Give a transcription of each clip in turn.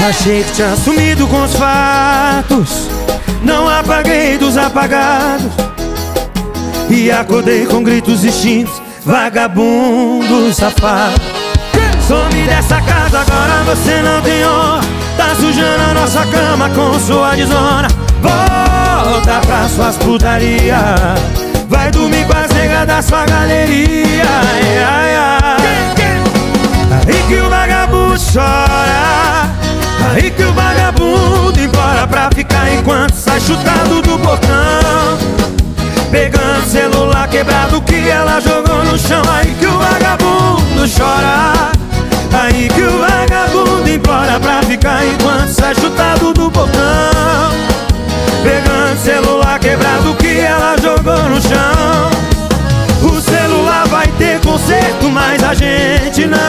Achei que tinha sumido com os fatos, não apaguei dos apagados, e acordei com gritos distintos, vagabundo safado. Some dessa casa, agora você não tem honra, tá sujando a nossa cama com sua desonra. Volta pra suas putaria, vai dormir com as negas da sua galeria. Ai, ai, ai. Aí que o vagabundo chora, aí que o vagabundo implora pra ficar enquanto sai chutado do portão, pegando celular quebrado que ela jogou no chão. Aí que o vagabundo chora, aí que o vagabundo implora pra ficar enquanto sai chutado do portão, pegando celular quebrado que ela jogou no chão. O celular vai ter conserto, mas a gente não.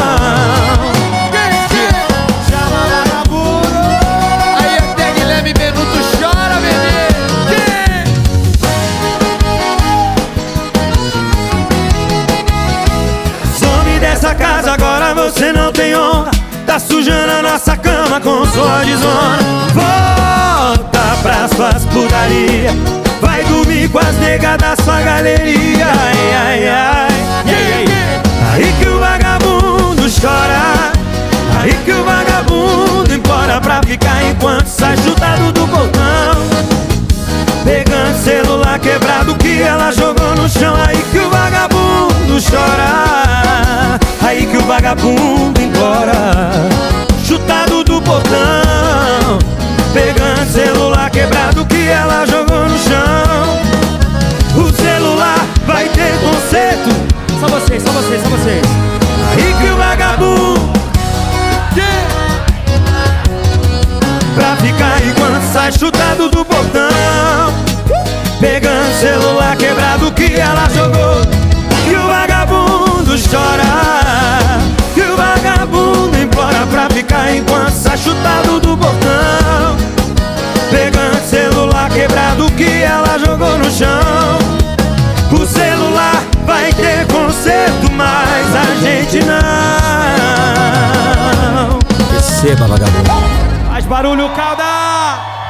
Chama vagabundo. Aí até Guilherme Benuto chora, bebê. Some dessa casa, agora você não tem honra, tá sujando a nossa cama com sua desonra. Volta pra suas putaria, vai dormir com as negas da sua galeria. Ai, ai, ai. Aí que o vagabundo chora, aí que o vagabundo implora pra ficar enquanto sai chutado do portão, pegando celular quebrado que ela jogou no chão. Aí que o vagabundo chora, aí que o vagabundo implora, chutado do portão, pegando celular quebrado que ela jogou no chão. O celular vai ter conserto. Só vocês, só vocês, só vocês. Aí que o vagabundo pra ficar enquanto sai chutado do portão, pegando celular quebrado que ela jogou. Que o vagabundo chora, que o vagabundo implora pra ficar enquanto sai chutado do portão, pegando celular quebrado que ela jogou no chão. O celular vai ter conserto, mas a gente não. Receba, vagabundo. Faz barulho, Calda!